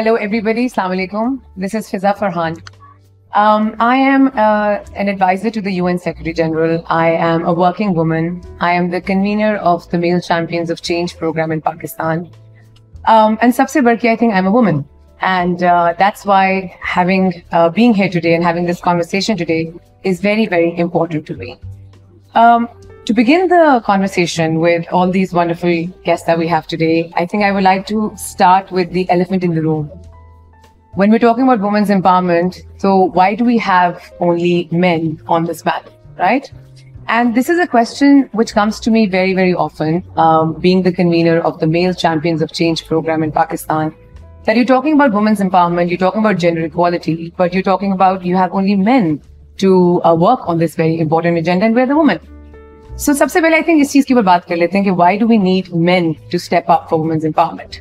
Hello, everybody. Assalamu alaikum. This is Fiza Farhan. I am an advisor to the UN Secretary General. I am a working woman. I am the convener of the Male Champions of Change program in Pakistan. And sabse badke, I think I'm a woman. And that's why being here today and having this conversation today is very, very important to me. To begin the conversation with all these wonderful guests that we have today, I think I would like to start with the elephant in the room. When we're talking about women's empowerment, so why do we have only men on this panel, right? And this is a question which comes to me very, very often, being the convener of the Male Champions of Change program in Pakistan, that you're talking about women's empowerment, you're talking about gender equality, but you're talking about you have only men to work on this very important agenda, and we're the women. So सबसे पहले I think इस चीज की बात कर लेते हैं कि why do we need men to step up for women's empowerment?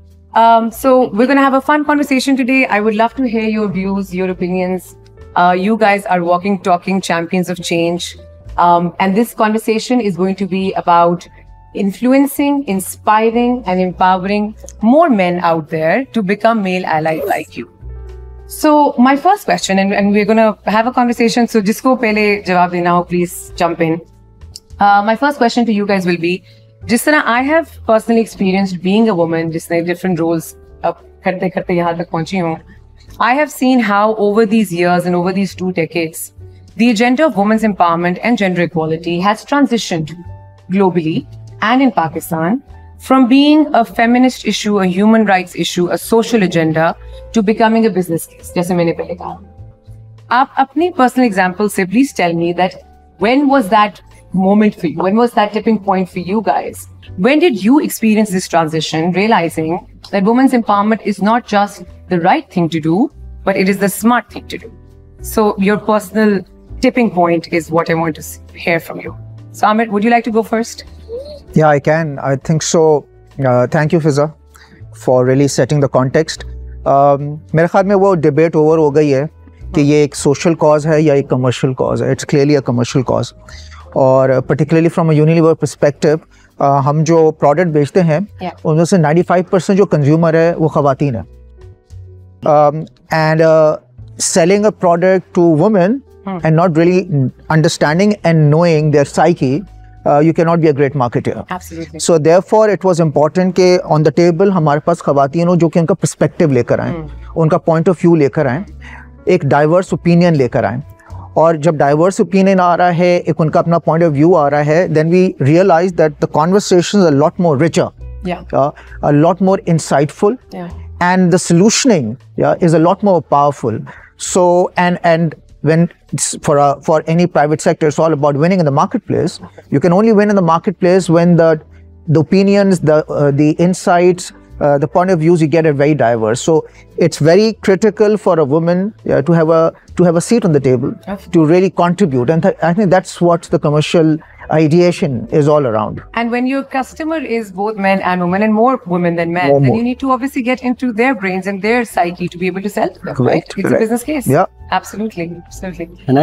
So we're going to have a fun conversation today. I would love to hear your views, your opinions. You guys are walking, talking champions of change. And this conversation is going to be about influencing, inspiring and empowering more men out there to become male allies like you. So my first question, and we're going to have a conversation. So jisko pehle jawab dena ho, please jump in. My first question to you guys will be, जिस तरह I have personally experienced being a woman, जिसने different roles अब करते करते यहाँ तक पहुँची हूँ, I have seen how over these years and over these 2 decades, the agenda of women's empowerment and gender equality has transitioned globally and in Pakistan from being a feminist issue, a human rights issue, a social agenda to becoming a business case, जैसे मैंने पहले कहा. आप अपनी personal example से please tell me that when was that moment for you? When was that tipping point for you guys? When did you experience this transition, realizing that women's empowerment is not just the right thing to do, but it is the smart thing to do? So your personal tipping point is what I want to hear from you. So Amit, would you like to go first? Yeah, I can. I think so. Thank you, Fiza, for really setting the context. मेरे ख्याल में वो debate over हो गई है कि ये एक social cause है या एक commercial cause है. It's clearly a commercial cause. और particularly from a Unilever perspective, हम जो product बेचते हैं, उनमें से 95% जो consumer है वो ख़वातीन है. And selling a product to women and not really understanding and knowing their psyche, you cannot be a great marketer. Absolutely. So therefore it was important कि on the table हमारे पास ख़वातीन हो जो कि उनका perspective लेकर आएं, उनका point of view लेकर आएं, एक diverse opinion लेकर आएं. और जब डाइवर्स ओपिनियन आ रहा है, एक उनका अपना पॉइंट ऑफ व्यू आ रहा है, then we realize that the conversations are lot more richer, a lot more insightful, and the solutioning is a lot more powerful. So and when for any private sector, it's all about winning in the marketplace. You can only win in the marketplace when the opinions, the insights, the point of views you get are very diverse. So it's very critical for a woman to have a seat on the table, to really contribute, and I think that's what the commercial ideation is all around. And when your customer is both men and women, and more women than men, then you need to obviously get into their brains and their psyche to be able to sell to them, right? It's a business case. Yeah, absolutely. And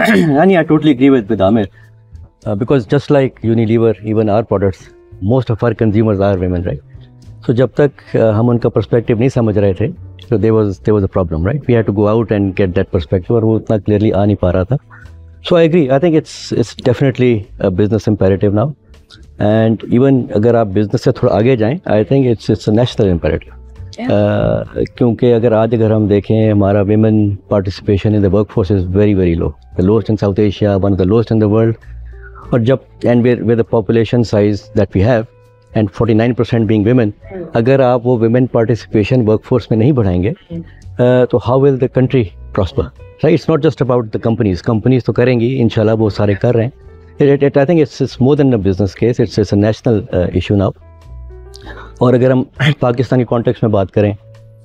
I totally agree with Amir, because just like Unilever, even our products, most of our consumers are women, right? So जब तक हम उनका perspective नहीं समझ रहे थे, so there was a problem, right? We had to go out and get that perspective, और वो उतना clearly आ नहीं पा रहा था. So I agree. I think it's definitely a business imperative now, and even अगर आप business से थोड़ा आगे जाएं, I think it's a national imperative. क्योंकि अगर हम देखें, हमारा women participation in the workforce is very, very low, the lowest in South Asia, one of the lowest in the world. And with the population size that we have, and 49% being women, अगर आप वो women participation workforce में नहीं बढ़ाएंगे, तो how will the country prosper? Right? It's not just about the companies. Companies तो करेंगी, इंशाल्लाह वो सारे कर रहे हैं. I think it's more than a business case. It's a national issue now. और अगर हम पाकिस्तानी context में बात करें,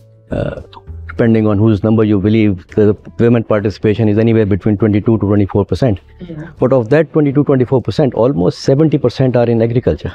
depending on whose number you believe, the women participation is anywhere between 22 to 24%. But of that 22-24%, almost 70% are in agriculture.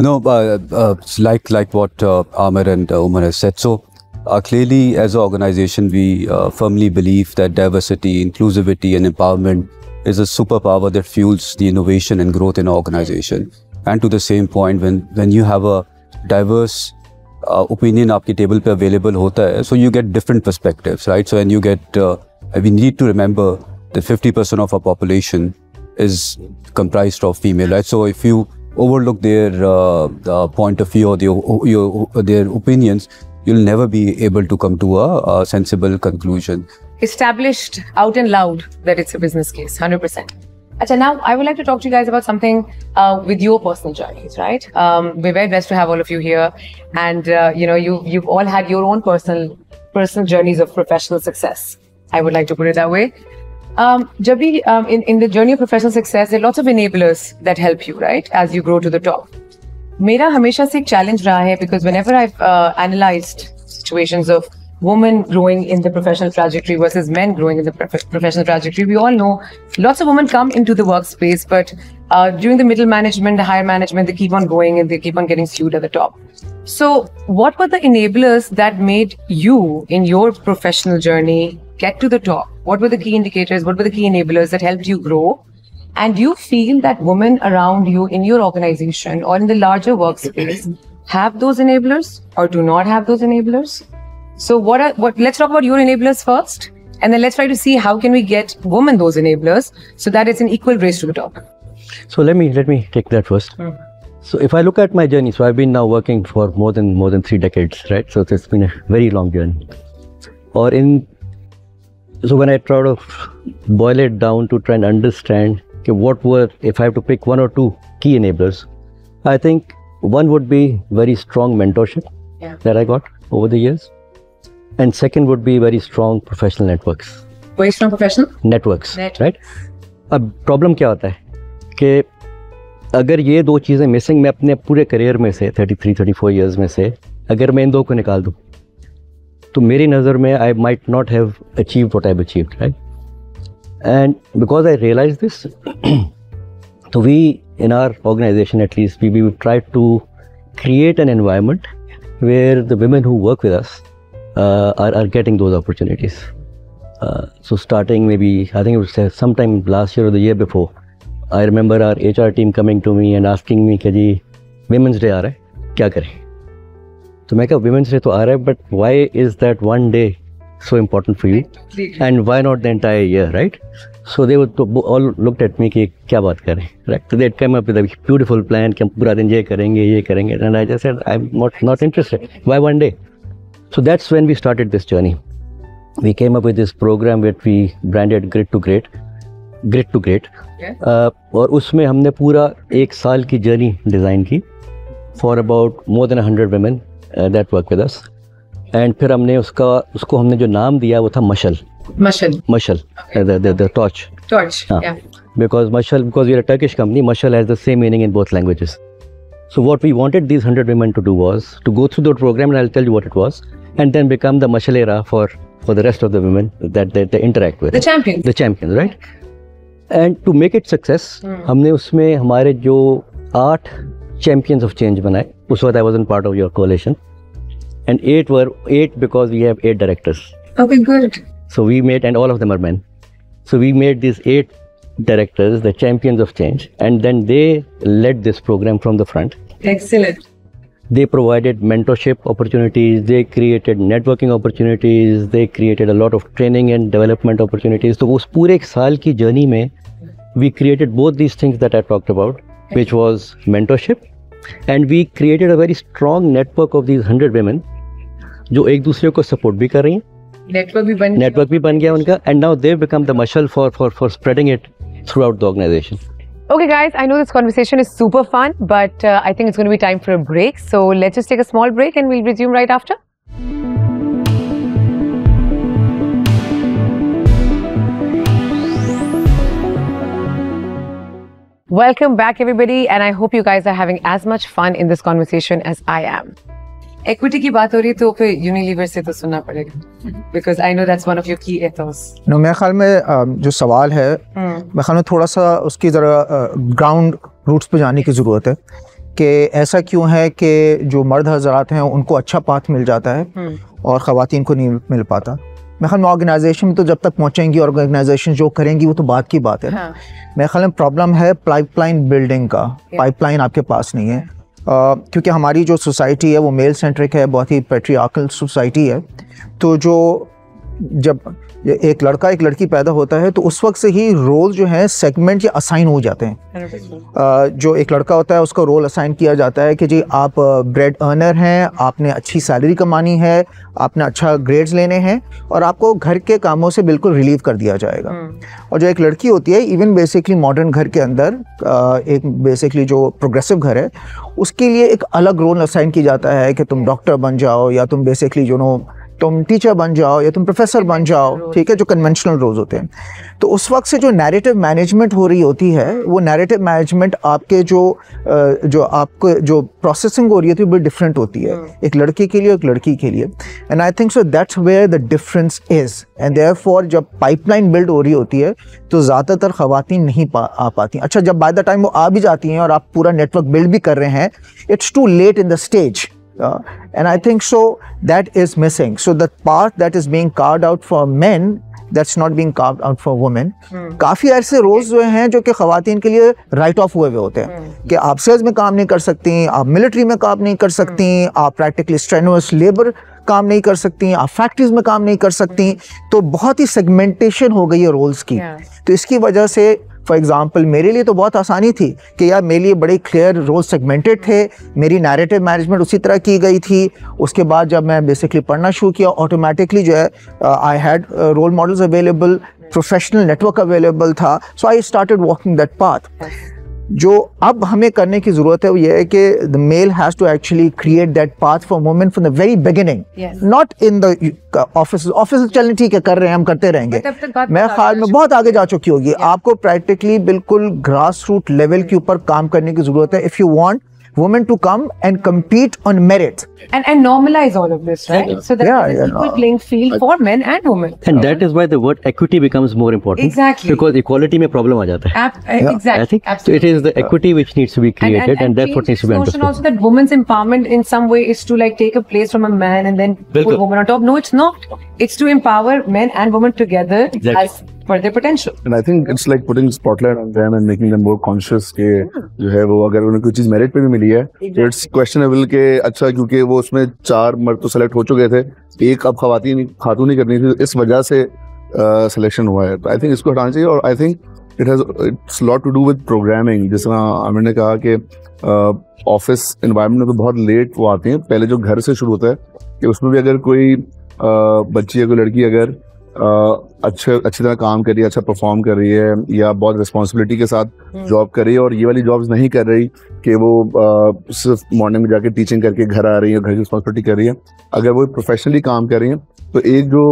Like what Amir and Umar has said. So clearly, as an organization, we firmly believe that diversity, inclusivity, and empowerment is a superpower that fuels the innovation and growth in our organization. And to the same point, when you have a diverse opinion आपकी table पे available होता है, so you get different perspectives, right? So and you get we need to remember that 50% of our population is comprised of female, right? So if you overlook their point of view or their opinions, you'll never be able to come to a sensible conclusion. Established out and loud that it's a business case, 100%. Acha, now I would like to talk to you guys about something with your personal journeys, right? We're very blessed to have all of you here, and you've all had your own personal journeys of professional success. I would like to put it that way. Jabhi, in the journey of professional success, there are lots of enablers that help you, right, as you grow to the top. मेरा हमेशा से एक challenge रहा है, because whenever I've analyzed situations of women growing in the professional trajectory versus men growing in the professional trajectory, we all know lots of women come into the workspace, but during the middle management, the higher management, they keep on going and they keep on getting skewed at the top. So what were the enablers that made you in your professional journey get to the top? What were the key indicators? What were the key enablers that helped you grow? And do you feel that women around you in your organization or in the larger workspace have those enablers or do not have those enablers? So let's talk about your enablers first, and then let's try to see how can we get women those enablers so that it's an equal race to the top. So let me take that first. So if I look at my journey, so I've been now working for more than 3 decades, right? So it's been a very long journey. So when I try to boil it down to try and understand if I have to pick 1 or 2 key enablers, I think one would be very strong mentorship that I got over the years. And second would be very strong professional networks. Very strong professional? Networks, right? अब problem क्या होता है कि अगर ये 2 चीज़ें missing मैं अपने पूरे करियर में से 33-34 years में से अगर मैं इन 2 को निकाल दूँ तो मेरी नज़र में I might not have achieved what I've achieved, right? And because I realized this, so we in our organization at least we try to create an environment where the women who work with us are getting those opportunities. So starting maybe, I think it was sometime last year or the year before, I remember our HR team coming to me and asking me कि जी Women's Day आ रहा है, क्या करें? तो मैं कहा Women's Day तो आ रहा है, but why is that one day so important for you? And why not the entire year, right? So they would all looked at me कि क्या बात करें, right? So they'd come up with a beautiful plan कि हम पूरा दिन ये करेंगे, and I just said I'm not interested. Why one day? So that's when we started this journey. We came up with this program which we branded Grit to Great. और उसमें हमने पूरा 1 साल की जर्नी डिज़ाइन की for about more than 100 women that work with us. And फिर हमने उसको हमने जो नाम दिया वो था मशल. The torch. Yeah. Because we are a Turkish company, mashal has the same meaning in both languages. So what we wanted these 100 women to do was to go through the program, and I'll tell you what it was, and then become the mashalera for the rest of the women that they interact with. The champions, right? And to make it success, हमने उसमें हमारे जो 8 champions of change बनाए. उस वक्त I wasn't part of your coalition, and 8 because we have 8 directors. Okay, good. So we made, and all of them are men. So we made these 8 directors, the champions of change, and then they led this program from the front. Excellent. They provided mentorship opportunities, they created networking opportunities, they created a lot of training and development opportunities. So उस पूरे 1 साल की journey में we created both these things that I talked about, which was mentorship, and we created a very strong network of these 100 women जो एक दूसरे को support भी कर रही हैं. Network भी बन गया उनका, and now they've become the mashal for spreading it throughout the organization. Okay guys, I know this conversation is super fun, but I think it's going to be time for a break. So let's just take a small break and we'll resume right after. Welcome back everybody, and I hope you guys are having as much fun in this conversation as I am. Equity की बात हो रही तो फिर Unilever से तो सुनना पड़ेगा, because I know that's one of your key ethos. No, मेरे ख्याल में जो सवाल है, मेरे ख्याल में थोड़ा सा उसकी ज़रा ग्राउंड रूट्स पे जाने की ज़रूरत है कि ऐसा क्यों है कि जो मर्द हज़रात हैं उनको अच्छा पाथ मिल जाता है और ख़वातीन को नहीं मिल पाता. मेरे ख्याल में ऑर्गेनाइजेशन में तो जब तक पहुँचेंगी, ऑर्गेनाइजेशन जो करेंगी वो तो बात की बात है. मेरे ख्याल में प्रॉब्लम है पाइपलाइन बिल्डिंग का. पाइपलाइन आपके पास नहीं है. क्योंकि हमारी जो सोसाइटी है वो मेल सेंट्रिक है, बहुत ही पैट्रियार्कल सोसाइटी है। तो जो जब एक लड़का एक लड़की पैदा होता है तो उस वक्त से ही रोल जो है सेगमेंट या असाइन हो जाते हैं। जो एक लड़का होता है उसका रोल असाइन किया जाता है कि जी आप ब्रेड अर्नर हैं, आपने अच्छी सैलरी कमानी है, आपने अच्छा ग्रेड्स लेने हैं और आपको घर के कामों से बिल्कुल रिलीव कर दिया जाएगा। और जो एक लड़की होती है, इवन बेसिकली मॉडर्न घर के अंदर एक बेसिकली जो प्रोग्रेसिव घर है उसके लिए एक अलग रोल असाइन किया जाता है कि तुम डॉक्टर बन जाओ या तुम बेसिकली जो नो तुम टीचर बन जाओ या तुम प्रोफेसर बन जाओ, ठीक है, जो कन्वेंशनल रोल्स होते हैं। तो उस वक्त से जो नैरेटिव मैनेजमेंट हो रही होती है वो नैरेटिव मैनेजमेंट आपके जो आपको जो प्रोसेसिंग हो रही होती है वो डिफरेंट होती है, एक लड़के के लिए एक लड़की के लिए। And I think so that's where the difference is. And therefore जब पाइपलाइन बिल्ड हो रही होती है तो ज़्यादातर ख़वातीन नहीं आ पाती। अच्छा, जब बाय द टाइम वो आ भी जाती हैं और आप पूरा नेटवर्क बिल्ड भी कर रहे हैं, it's too late in the stage. And I think so that is missing. So the part that is being carved out for men, that's not being carved out for women. काफ़ी ऐसे roles जो हैं जो कि ख़वातीन के लिए right of हुए होते हैं कि आप सेल्स में काम नहीं कर सकती, आप मिलिट्री में काम नहीं कर सकती, आप प्रैक्टिकली स्ट्रेनुअस लेबर काम नहीं कर सकती, आप फैक्ट्रीज में काम नहीं कर सकती। तो बहुत ही सेगमेंटेशन हो गई है रोल्स की। तो इसकी वजह से फॉर एग्जाम्पल मेरे लिए तो बहुत आसानी थी कि यार मेरे लिए बड़े क्लियर रोल सेगमेंटेड थे, मेरी नैरेटिव मैनेजमेंट उसी तरह की गई थी। उसके बाद जब मैं बेसिकली पढ़ना शुरू किया, ऑटोमेटिकली जो है I had role models available, professional network available था, so I started walking that path. जो अब हमें करने की ज़रूरत है वो ये है कि the male has to actually create that path for women from the very beginning, not in the office चलने ठीक है कर रहे हैं, हम करते रहेंगे। मैं ख्याल में बहुत आगे जा चुकी होगी। आपको प्रैक्टिकली बिल्कुल ग्रास रूट लेवल के ऊपर काम करने की ज़रूरत है if you want women to come and compete on merit and normalize all of this, right? So that there's an equal playing field for men and women. And that is why the word equity becomes more important. Exactly. Because equality में problem आ जाता है. Exactly. I think so it is the equity which needs to be created and that's what needs to be understood. Also that women's empowerment in some way is to like take a place from a man and then put women on top. No, it's not. It's to empower men and women together as for their potential. And I think it's like putting spotlight on them and making them more conscious के जो है वो अगर उन्हें कोई चीज merit पे भी मिली है तो इट्स क्वेश्चनेबल के अच्छा क्योंकि वो उसमें 4 मर्द तो सेलेक्ट हो चुके थे, एक अब खातून नहीं करनी थी, इस वजह से सिलेक्शन हुआ है। तो आई थिंक इसको हटाना चाहिए। और I think it's lot to do with programming. जिस तरह आमिर ने कहा कि ऑफिस एनवायरनमेंट में तो बहुत लेट वो आते हैं, पहले जो घर से शुरू होता है कि उसमें भी अगर कोई बच्ची या कोई लड़की अगर अच्छी तरह काम कर रही है, अच्छा परफॉर्म कर रही है या बहुत रिस्पॉन्सिबिलिटी के साथ जॉब कर रही है और ये वाली जॉब्स नहीं कर रही कि वो सिर्फ मॉर्निंग में जाके टीचिंग करके घर आ रही है, घर की रिस्पॉन्सिबिलिटी कर रही है, अगर वो प्रोफेशनली काम कर रही है तो एक जो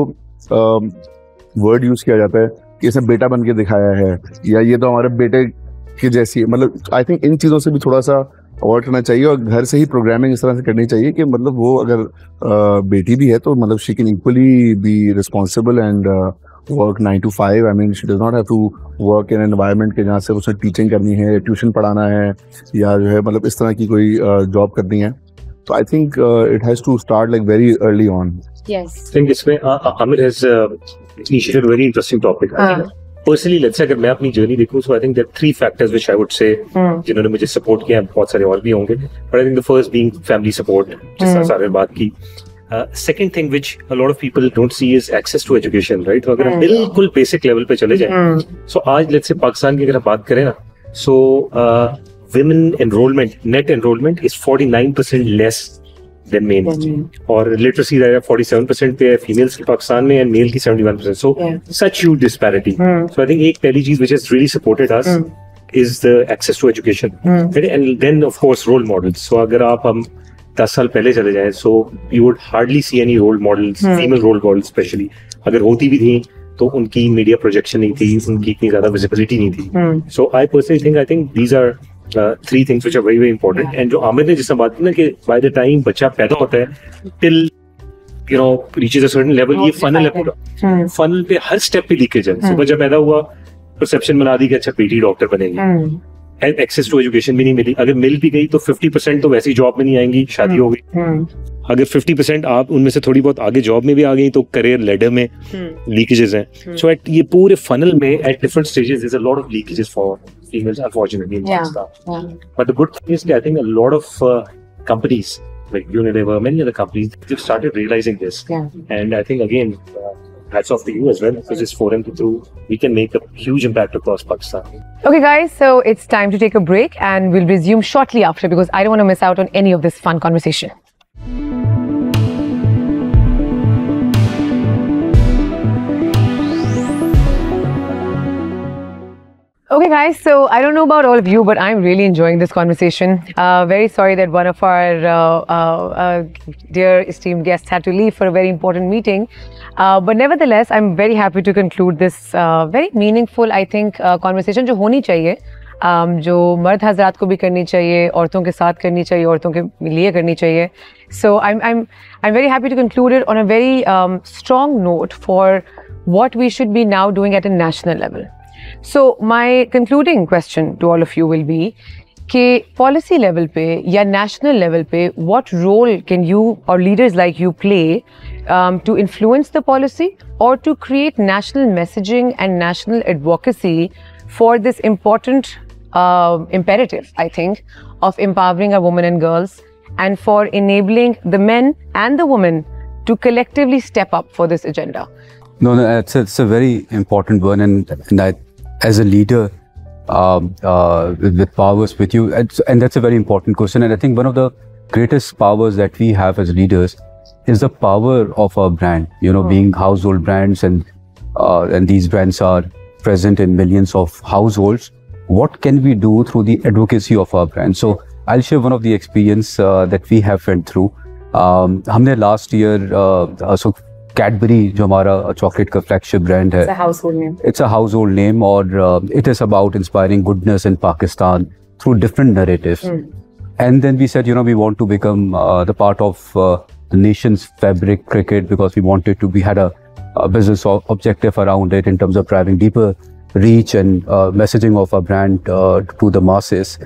वर्ड यूज़ किया जाता है कि इसने बेटा बन के दिखाया है या ये तो हमारे बेटे की जैसी है, मतलब आई थिंक इन चीज़ों से भी थोड़ा सा अवॉइड करना चाहिए और घर से ही प्रोग्रामिंग इस तरह से करनी चाहिए कि मतलब वो अगर बेटी भी है तो मतलब she can equally be responsible and work 9 to 5। I mean she does not have to work in environment के जहाँ से उसे टीचिंग करनी है, ट्यूशन पढ़ाना है या जो है मतलब इस तरह की कोई जॉब करनी है। तो I think it has to start like very early on. Yes. I think इसमें Aamir has initiated a very interesting topic. Personally, let's say अगर मैं अपनी जर्नी देखूं, so I think there are 3 factors which I would say जिन्होंने मुझे support किया, बहुत सारे और भी होंगे, but I think the first being family support, जिस तरह सारे बात की। Second thing which a lot of people don't see is access to education, right? तो अगर हम बिल्कुल बेसिक लेवल पे चले जाएं, so आज let's say पाकिस्तान की अगर बात करें ना, so women enrollment, net enrollment is 49% less than men, और literacy rate 47% पे है females की पाकिस्तान में and male की 71%. So such huge disparity. So I think एक पहली चीज which has really supported us is the access to education. And then of course role models. So अगर आप हम 10 साल पहले चले जाएं, so you would hardly see any role models, female role models especially. अगर होती भी थी तो उनकी मीडिया प्रोजेक्शन नहीं थी, उनकी इतनी ज्यादा विजिबिलिटी नहीं थी। So I personally think these are 3 things which are very very important. And जो आमिर ने जिस बात की ना कि by the time बच्चा पैदा होता है till you know reaches a certain level, ये funnel है पूरा, funnel पे हर step पे लीकेज है। सुबह जब पैदा हुआ परसेप्शन बना दी कि अच्छा बेटी डॉक्टर बनेगी, एंड एक्सेस टू एजुकेशन भी नहीं मिली। अगर मिल भी गई तो 50% तो वैसी जॉब में नहीं आएंगी, शादी हो गई। अगर 50% आप उनमें से थोड़ी बहुत आगे जॉब में भी आ गई तो करियर लेडर में लीकेजेस हैं। सो एट ये पूरे फनल में at different stages there is a lot of leakages females, unfortunately, in Yeah. Pakistan. But the good thing is that I think a lot of companies like Unilever, many other companies, they've started realizing this. Yeah. And I think again, hats off to you as well, because this forum through, we can make a huge impact across Pakistan. Okay, guys, so it's time to take a break and we'll resume shortly after because I don't want to miss out on any of this fun conversation. Okay, guys, so I don't know about all of you, but I'm really enjoying this conversation. Very sorry that one of our dear esteemed guests had to leave for a very important meeting. But nevertheless, I'm very happy to conclude this very meaningful, I think, conversation जो होनी चाहिए, जो मर्द हज़रात को भी करनी चाहिए, औरतों के साथ करनी चाहिए, औरतों के लिए करनी चाहिए. So I'm very happy to conclude it on a very strong note for what we should be now doing at a national level. So my concluding question to all of you will be कि policy level पे या national level पे what role can you or leaders like you play to influence the policy or to create national messaging and national advocacy for this important imperative, I think, of empowering our women and girls and for enabling the men and the women to collectively step up for this agenda. No, it's a very important one, and I, as a leader with powers with you, and that's a very important question. And I think one of the greatest powers that we have as leaders is the power of our brand. You know, being household brands, and these brands are present in millions of households. What can we do through the advocacy of our brand? So I'll share one of the experience that we have went through. हमने last year so Cadbury जो हमारा chocolate का flagship brand है. It's a household name. It's a household name, or it is about inspiring goodness in Pakistan through different narratives. And then we said, you know, we want to become the part of the nation's fabric, cricket, because we wanted to. We had a business objective around it in terms of driving deeper reach and messaging of our brand to the masses.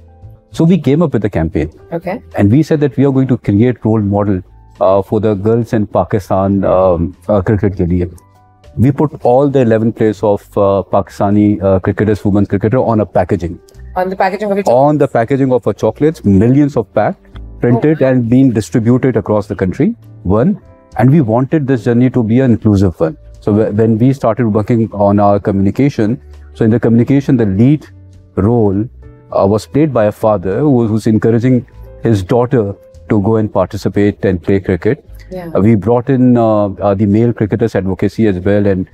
So we came up with a campaign. Okay. And we said that we are going to create role model for the girls in Pakistan cricket ke liye. We put all the 11 players of Pakistani cricketers, women's cricketer on a packaging. On the packaging of it. On the packaging of our chocolates, millions of packs printed and being distributed across the country. One, and we wanted this journey to be an inclusive one. So when we started working on our communication, so in the communication, the lead role was played by a father who's encouraging his daughter to go and participate and play cricket. Yeah. We brought in the male cricketers advocacy as well, and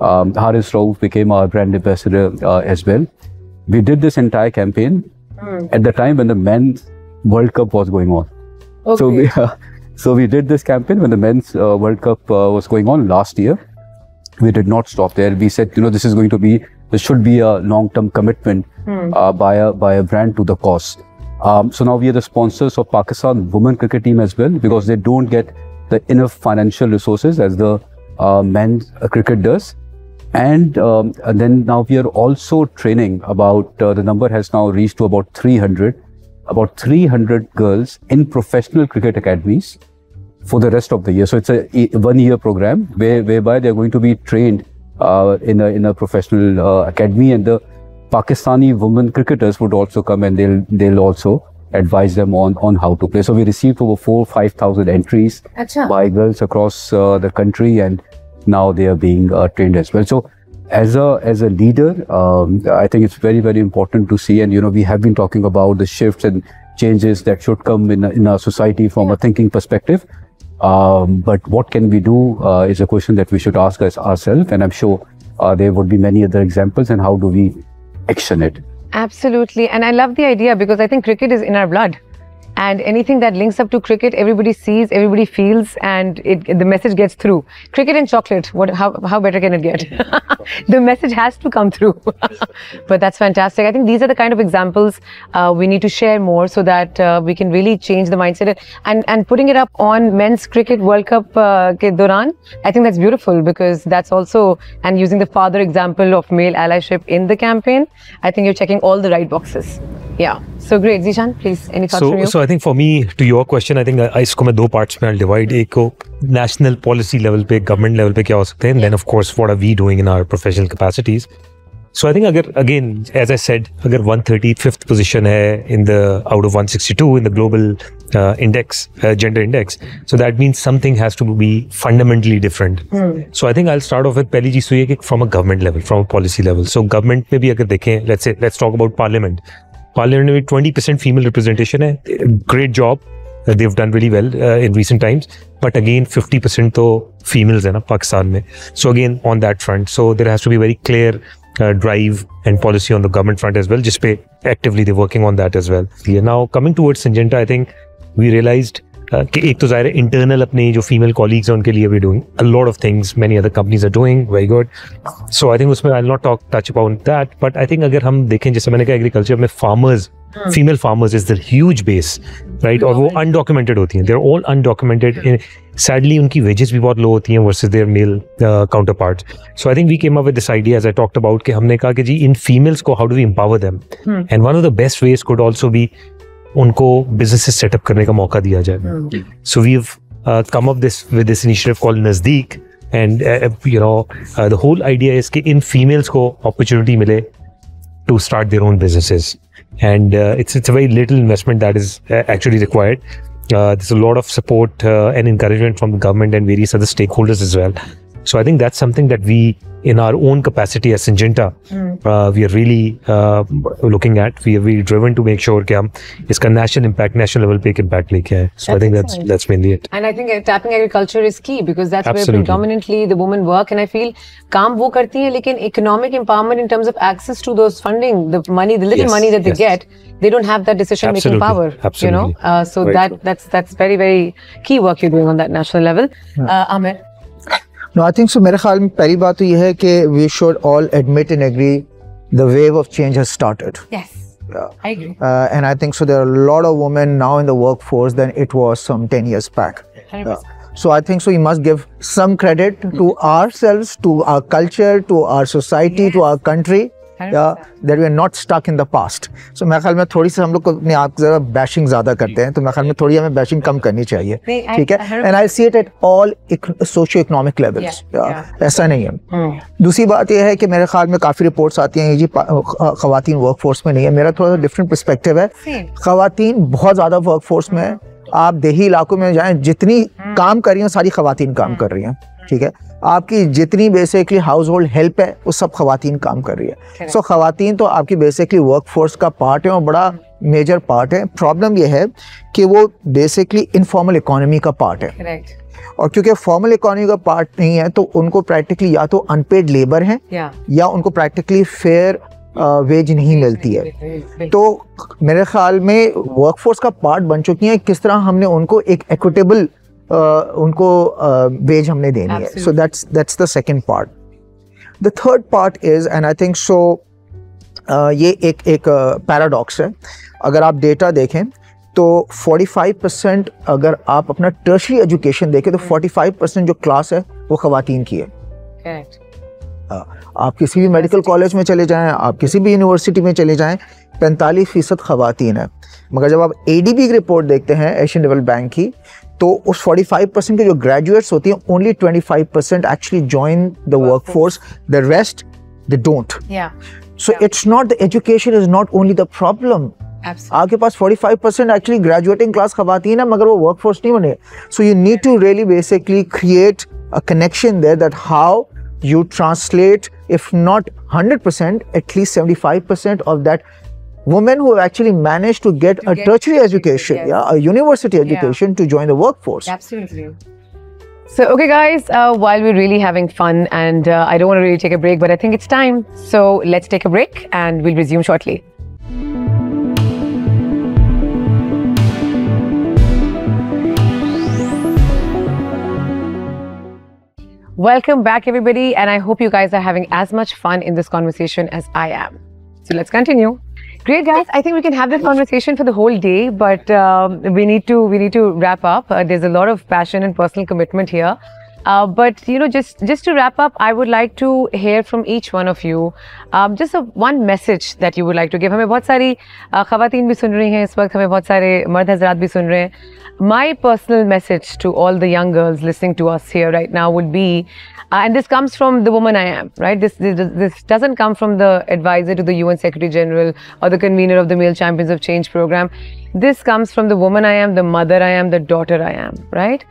Haris Rauf became our brand ambassador as well. We did this entire campaign at the time when the men's World Cup was going on. Okay. So we did this campaign when the men's World Cup was going on last year. We did not stop there. We said, you know, this should be a long-term commitment by a brand to the cause. So now we are the sponsors of Pakistan women cricket team as well, because they don't get the enough financial resources as the men's cricket does. And then now we are also training about, the number has now reached to about 300 girls in professional cricket academies for the rest of the year. So it's a 1-year program whereby they're going to be trained in a professional academy, and the Pakistani women cricketers would also come and they'll also advise them on how to play. So we received over 4,000-5,000 entries by girls across the country, and now they are being trained as well. So as a leader, I think it's very, very important to see, and you know, we have been talking about the shifts and changes that should come in our society from a thinking perspective. But what can we do is a question that we should ask ourselves, and I'm sure there would be many other examples, and how do we action it? Absolutely. And I love the idea because I think cricket is in our blood. And anything that links up to cricket, everybody sees, everybody feels, and the message gets through. Cricket and chocolate, how better can it get? The message has to come through. But that's fantastic. I think these are the kind of examples we need to share more so that we can really change the mindset. And putting it up on Men's Cricket World Cup ke Duran, I think that's beautiful, because that's also, and using the father example of male allyship in the campaign, I think you're checking all the right boxes. Yeah. So great. Zishan, please, any thoughts from you? So I think for me, to your question, I think इसको मैं 2 parts में I'll divide. एक को national policy level पे, government level पे क्या हो सकते हैं, and then of course what are we doing in our professional capacities. So I think again, as I said, agar 135th position hai in the out of 162 in the global index, gender index, so that means something has to be fundamentally different. So I think I'll start off with pehli cheez to ye ki from a government level, from a policy level. So government mein bhi agar dekhein, let's talk about parliament. Parliament mein 20% female representation hai. Great job. They've done really well in recent times, but again 50% to females hai na Pakistan mein. So again on that front, so there has to be very clear drive and policy on the government front as well. Just actively they're working on that as well. Yeah, now coming towards Syngenta, I think we realized कि एक तो ज़ाहिर है internal अपने जो female colleagues हैं उनके लिए we're doing a lot of things. Many other companies are doing very good. So I think उसमें I'll not touch about that. But I think अगर हम देखें जैसे मैंने कहा agriculture में farmers, female farmers is the huge base, right? और वो undocumented होती हैं. They're all undocumented. Sadly उनकी wages भी बहुत low होती हैं versus their male counterparts. So I think we came up with this idea as I talked about कि हमने कहा कि जी इन females को how do we empower them? And one of the best ways could also be उनको businesses setup करने का मौका दिया जाए. So we've come up with this initiative called Nazdeek, and the whole idea is कि इन females को opportunity मिले to start their own businesses, and it's a very little investment that is actually required. There's a lot of support and encouragement from the government and various other stakeholders as well. So I think that's something that we, in our own capacity as Syngenta, we are really looking at. We are really driven to make sure कि हम इसका national level पे एक impact लेके आए. So I think that's mainly it. And I think tapping agriculture is key because that's Absolutely. where predominantly the women work. And I feel काम वो करती हैं लेकिन economic empowerment in terms of access to those funding, the money, the little money that they get, they don't have that decision-making power. Absolutely. So that's very, very key work you're doing on that national level. Amir? No, I think so. मेरे ख्याल में पहली बात तो ये है कि we should all admit and agree the wave of change has started. Yes, I agree. And I think so. There are a lot of women now in the workforce than it was some 10 years back. 100%. So I think so. We must give some credit to ourselves, to our culture, to our society, to our country. That we are not stuck in the past. So मेरे ख्याल में थोड़ी सी हम लोग को अपने आप ज़रा bashing ज़्यादा करते हैं, तो मेरे ख्याल में थोड़ी हमें bashing कम करनी चाहिए, ठीक है? And I see it at all socio-economic levels. ऐसा नहीं है. दूसरी बात यह है कि मेरे ख्याल में काफ़ी रिपोर्ट्स आती हैं जी ख़वातीन वर्कफोर्स में नहीं है. मेरा थोड़ा डिफरेंट पर्सपेक्टिव है. ख़वातीन बहुत ज़्यादा वर्कफोर्स में है. आप देही इलाकों में जाएं, जितनी काम कर रही हैं सारी ख़वातीन काम कर रही हैं, ठीक है? आपकी जितनी बेसिकली हाउस होल्ड हेल्प है वो सब ख़वातीन काम कर रही है. सो ख़वातीन तो आपकी बेसिकली वर्कफोर्स का पार्ट है और बड़ा मेजर पार्ट है. प्रॉब्लम ये है कि वो बेसिकली इनफॉर्मल इकोनॉमी का पार्ट है. और क्योंकि फॉर्मल इकोनॉमी का पार्ट नहीं है तो उनको प्रैक्टिकली या तो अनपेड लेबर है या उनको प्रैक्टिकली फेयर वेज नहीं मिलती है. तो मेरे ख्याल में वर्कफोर्स का पार्ट बन चुकी हैं. किस तरह हमने उनको एक एक्विटेबल उनको वेज हमने देनी है. So that's the second part. The third part is, and I think so ये एक पैराडॉक्स है. अगर आप डेटा देखें तो 45% अगर आप अपना टर्शरी एजुकेशन देखें तो 45% जो क्लास है वो ख़वातीन की है. आप किसी भी मेडिकल कॉलेज में चले जाएं, आप किसी भी यूनिवर्सिटी में चले जाएं, 45% ख़वातीन है. मगर जब आप ADB की रिपोर्ट देखते हैं एशियन डेवलपमेंट बैंक की, तो उस 45% के जो ग्रेजुएट्स होती हैं, only 25% actually join the workforce, the rest they don't. So it's not the education is not only the problem. आपके पास 45% एक्चुअली ग्रेजुएटिंग क्लास ख़वातीन है मगर वो वर्कफोर्स नहीं बने. So you need to really basically create a connection there that how you translate, if not 100%, at least 75% of that women who have actually managed to get a tertiary education, a university education to join the workforce. Absolutely. So, okay guys, while we're really having fun and I don't want to really take a break, but I think it's time. So, let's take a break and we'll resume shortly. Welcome back everybody, and I hope you guys are having as much fun in this conversation as I am. So let's continue. Great guys, I think we can have this conversation for the whole day, but we need to wrap up. There's a lot of passion and personal commitment here. But just to wrap up, I would like to hear from each one of you just one message that you would like to give. हमें बहुत सारी ख़वातीन भी सुन रही हैं इस वक्त, हमें बहुत सारे मर्द हज़रात भी सुन रहे हैं. My personal message to all the young girls listening to us here right now would be, and this comes from the woman I am, right? This doesn't come from the advisor to the UN Secretary General or the convener of the Male Champions of Change program. This comes from the woman I am, the mother I am, the daughter I am, right?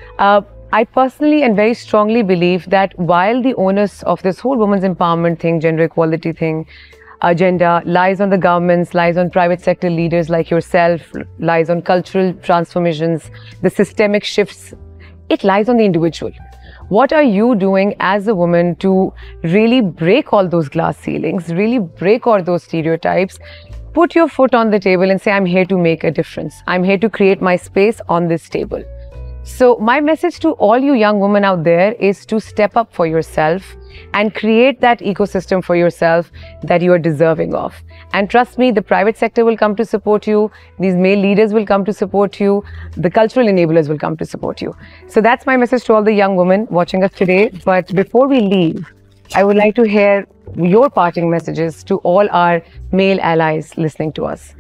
I personally and very strongly believe that while the onus of this whole women's empowerment thing, gender equality thing, agenda lies on the governments, lies on private sector leaders like yourself, lies on cultural transformations, the systemic shifts, it lies on the individual. What are you doing as a woman to really break all those glass ceilings, really break all those stereotypes, put your foot on the table and say, I'm here to make a difference. I'm here to create my space on this table. So my message to all you young women out there is to step up for yourself and create that ecosystem for yourself that you are deserving of. And trust me, the private sector will come to support you. These male leaders will come to support you. The cultural enablers will come to support you. So that's my message to all the young women watching us today. But before we leave, I would like to hear your parting messages to all our male allies listening to us.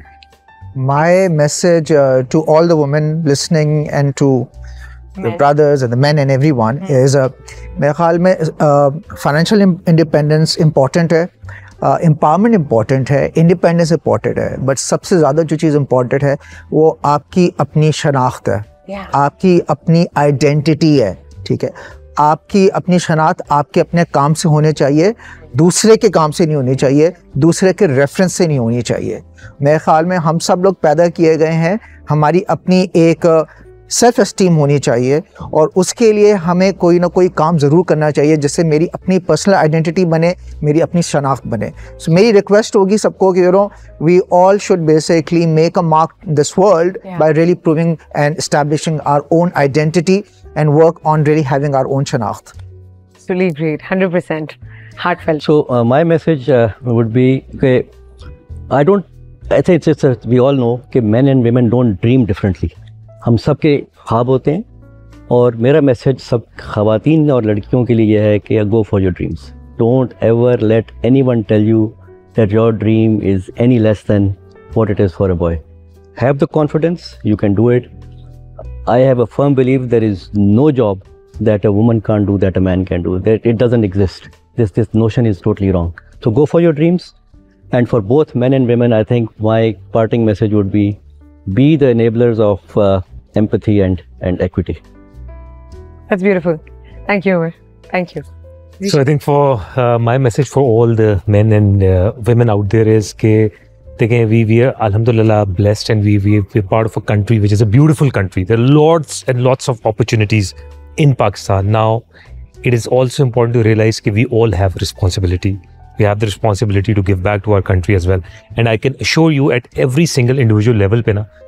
My message to all the women listening and to the brothers and the men and everyone is मेरे ख्याल में financial independence important है, empowerment important है, independence important है, but सबसे ज़्यादा जो चीज़ important है वो आपकी अपनी शनाख्त है, आपकी अपनी identity है, ठीक है. आपकी अपनी शनाख्त आपके अपने काम से होने चाहिए, दूसरे के काम से नहीं होनी चाहिए, दूसरे के रेफरेंस से नहीं होनी चाहिए. मेरे ख्याल में हम सब लोग पैदा किए गए हैं, हमारी अपनी एक सेल्फ एस्टीम होनी चाहिए और उसके लिए हमें कोई ना कोई काम ज़रूर करना चाहिए जिससे मेरी अपनी पर्सनल आइडेंटिटी बने, मेरी अपनी शनाख्त बने. सो मेरी रिक्वेस्ट होगी सबको कि we all should basically make a mark this world by really proving and establishing our own identity and work on really having our own shanakht. It's really great, 100% heartfelt. So my message would be, I think we all know that men and women don't dream differently. हम सब के ख्वाब होते हैं और मेरा message सब ख़वातीन और लड़कियों के लिए यह है कि go for your dreams. Don't ever let anyone tell you that your dream is any less than what it is for a boy. Have the confidence, you can do it. I have a firm belief there is no job that a woman can't do that a man can do. That it doesn't exist. This notion is totally wrong. So go for your dreams. And for both men and women, I think my parting message would be the enablers of empathy and equity. That's beautiful. Thank you, Umar. Thank you. So I think for my message for all the men and women out there is that we are alhamdulillah blessed and we're part of a country which is a beautiful country. There are lots and lots of opportunities in Pakistan. Now, it is also important to realize that we all have responsibility. We have the responsibility to give back to our country as well. And I can assure you at every single individual level,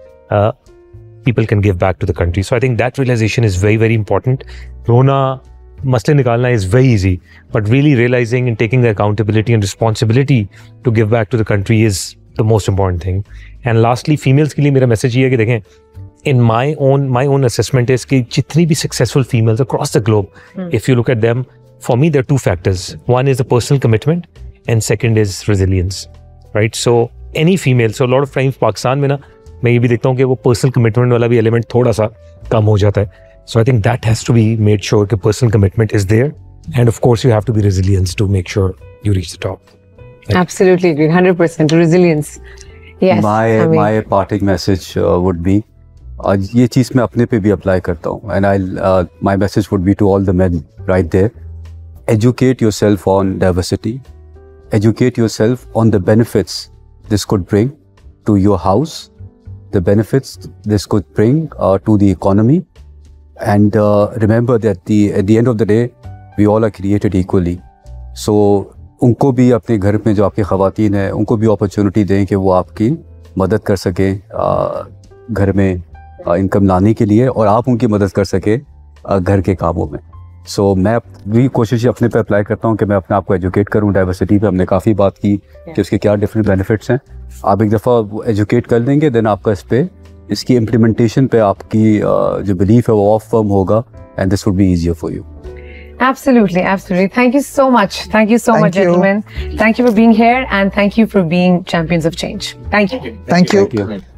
people can give back to the country. So I think that realization is very, very important. Rona masle nikalna is very easy, but really realizing and taking the accountability and responsibility to give back to the country is the most important thing. And lastly, females के लिए मेरा message ये है कि देखें, in my own assessment is कि जितनी भी successful females across the globe, if you look at them, for me there are two factors. One is the personal commitment, and second is resilience, right? So any female, so a lot of times Pakistan में ना मैं ये भी देखता हूँ कि वो personal commitment वाला भी element थोड़ा सा कम हो जाता है. So I think that has to be made sure कि personal commitment is there, and of course you have to be resilient to make sure you reach the top. Absolutely agree, 100% resilience. Yes. My parting message would be, ये चीज़ मैं अपने पे भी apply करता हूँ, and my message would be to all the men right there. Educate yourself on diversity. Educate yourself on the benefits this could bring to your house, the benefits this could bring to the economy, and remember that at the end of the day, we all are created equally. So उनको भी अपने घर में जो आपकी ख़वातीन हैं उनको भी अपॉर्चुनिटी दें कि वो आपकी मदद कर सकें घर में इनकम लाने के लिए, और आप उनकी मदद कर सकें घर के कामों में. सो मैं भी कोशिश अपने पे अप्लाई करता हूँ कि मैं अपने आप को एजुकेट करूँ डाइवर्सिटी पे. हमने काफ़ी बात की कि उसके क्या डिफरेंट बेनिफिट्स हैं. आप एक दफ़ा एजुकेट कर लेंगे, देन आपका इस पर इसकी इम्प्लीमेंटेशन पे आपकी जो बिलीफ है वो ऑफ फर्म होगा, and this would be easier for you. Absolutely, absolutely. Thank you so much. Thank you so much, gentlemen. Thank you for being here, and thank you for being champions of change. Thank you. Thank you. Thank you.